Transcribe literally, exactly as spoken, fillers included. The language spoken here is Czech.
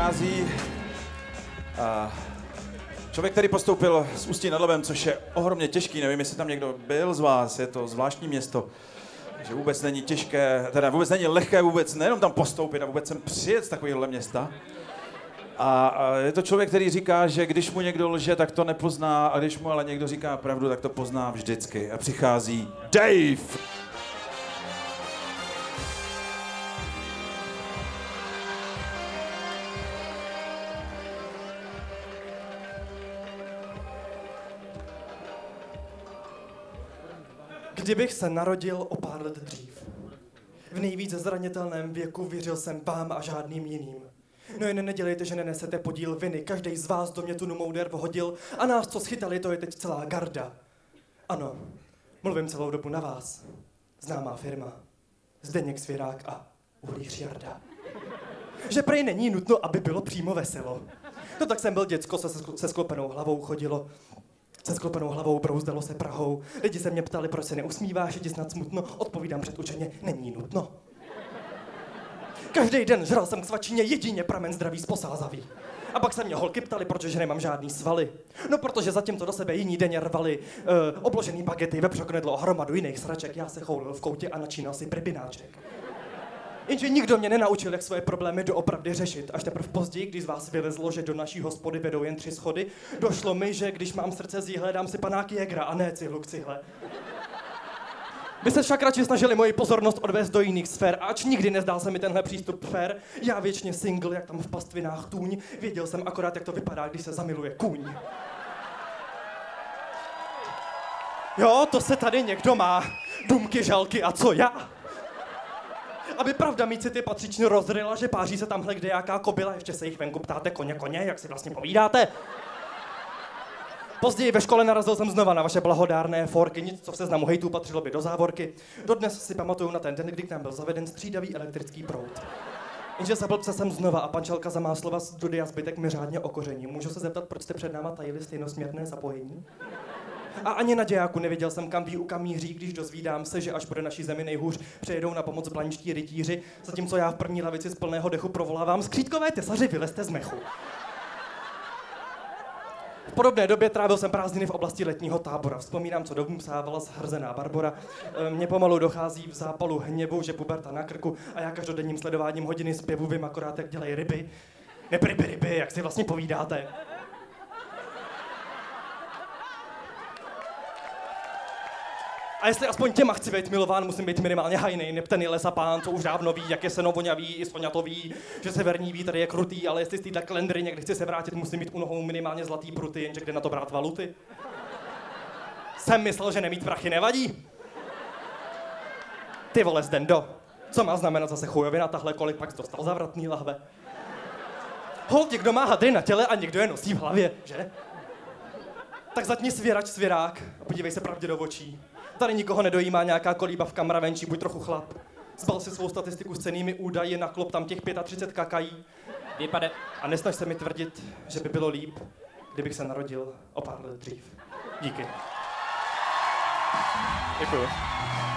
přichází uh, člověk, který postoupil z Ústí nad Labem, což je ohromně těžký, nevím, jestli tam někdo byl z vás, je to zvláštní město, že vůbec není těžké, teda vůbec není lehké vůbec nejenom tam postoupit a vůbec sem přijet z takovéhohle města. A, a je to člověk, který říká, že když mu někdo lže, tak to nepozná, a když mu ale někdo říká pravdu, tak to pozná vždycky. A přichází Dave! Kdybych se narodil o pár let dřív. V nejvíce zranitelném věku věřil jsem vám a žádným jiným. No jen nedělejte, že nenesete podíl viny. Každý z vás do mě tu numouder vhodil a nás, co schytali, to je teď celá garda. Ano, mluvím celou dobu na vás. Známá firma. Zdeněk Svěrák a Ulrich Jarda. Že prej není nutno, aby bylo přímo veselo. No tak jsem byl děcko, se, se sklopenou hlavou chodilo. Se sklopenou hlavou brouzdalo se Prahou. Lidi se mě ptali, proč se neusmíváš, je ti snad smutno. Odpovídám předučeně, není nutno. Každý den žral jsem k svačině jedině pramen zdraví z Posázavý. A pak se mě holky ptali, proč nemám žádný svaly. No protože zatímco do sebe jiní denně rvali uh, obložený bagety, vepřoknedlo a hromadu jiných sraček, já se choulil v koutě a načínal si prbináček. Jenže nikdo mě nenaučil, jak svoje problémy doopravdy řešit. Až teprve později, když z vás vylezlo, že do naší hospody vedou jen tři schody, došlo mi, že když mám srdce z jihle, dám si panáky Jägra a ne cihlu k cihle. Vy se však radši snažili moji pozornost odvést do jiných sfér, a ač nikdy nezdál se mi tenhle přístup fér, já věčně single, jak tam v pastvinách tůň, věděl jsem akorát, jak to vypadá, když se zamiluje kůň. Jo, to se tady někdo má. Dumky, žalky a co já? Aby pravda mít si ty patřičně rozryla, že páří se tamhle kde jaká kobila, ještě se jich venku ptáte koně, koně, jak si vlastně povídáte. Později ve škole narazil jsem znova na vaše blahodárné forky, nic, co v seznamu hejtů patřilo by do závorky. Dodnes si pamatuju na ten den, kdy k nám byl zaveden střídavý elektrický proud. Jenže za blbce jsem znova a pančelka za má slova z Dudy a zbytek mi řádně okoření. Můžu se zeptat, proč jste před náma tajili stejnosměrné zapojení? A ani na dějáku nevěděl jsem, kam výuka míří, když dozvídám se, že až bude naší zemi nejhůř, přejedou na pomoc blanští rytíři, zatímco já v první lavici z plného dechu provolávám: skřítkové tesaři, vylezte z mechu. V podobné době trávil jsem prázdniny v oblasti letního tábora. Vzpomínám, co domů psávala zhrzená Barbora. Mně pomalu dochází v zápalu hněvu, že puberta na krku, a já každodenním sledováním hodiny zpěvu vím akorát, jak dělají ryby. Nepryby ryby, jak si vlastně povídáte. A jestli aspoň těma chci být milován, musím být minimálně hajnej, neptený lesa pán, co už dávno ví, jak je seno voňavý i soňatový, že severní vítr je krutý, ale jestli z této kalendry někdy chci se vrátit, musím mít u nohou minimálně zlatý pruty, jenže kde na to brát valuty? Jsem myslel, že nemít prachy nevadí. Ty vole, Zdendo, co má znamenat zase chujovina, tahle kolik pak dostal zavratný lahve? Holt, někdo má hadry na těle a někdo je nosí v hlavě, že? Tak zatni svěrač svěrák a podívej se pravdě do očí. Tady nikoho nedojímá nějaká kolíbavka mravenčí, buď trochu chlap. Zbal si svou statistiku s cennými údaji, naklop tam těch třicet pět kakají. Vypade. A nesnaž se mi tvrdit, že by bylo líp, kdybych se narodil o pár let dřív. Díky. Děkuju.